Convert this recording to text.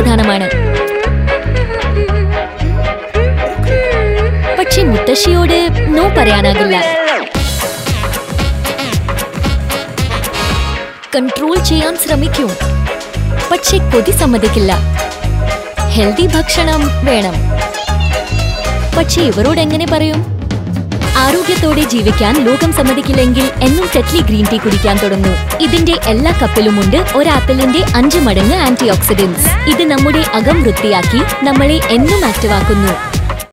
സമാധാനമാണ്. പക്ഷെ മുത്തശ്ശിയോട് no പറയാനാകില്ല. Control ചെയ്യാൻ ശ്രമിക്കൂ, പക്ഷെ കൊതി സമ്മതിക്കില്ല. ഹെൽത്തി ഭക്ഷണം വേണം. പക്ഷെ ഇവരോട് എങ്ങനെ പറയും? ആരോഗ്യത്തോടെ ജീവിക്കാൻ ലോകം സമ്മതിക്കില്ലെങ്കിൽ എന്നും ടെറ്റ്ലി ഗ്രീൻ ടീ കുടിക്കാൻ തുടങ്ങൂ. ഇതിന്റെ എല്ലാ കപ്പിലുമുണ്ട് ഒരു ആപ്പിളിന്റെ 5 മടങ്ങ് ആന്റി ഓക്സിഡന്റ്സ്. ഇത് നമ്മുടെ അകം വൃത്തിയാക്കി നമ്മളെ എന്നും ആക്റ്റീവ് ആക്കുന്നു.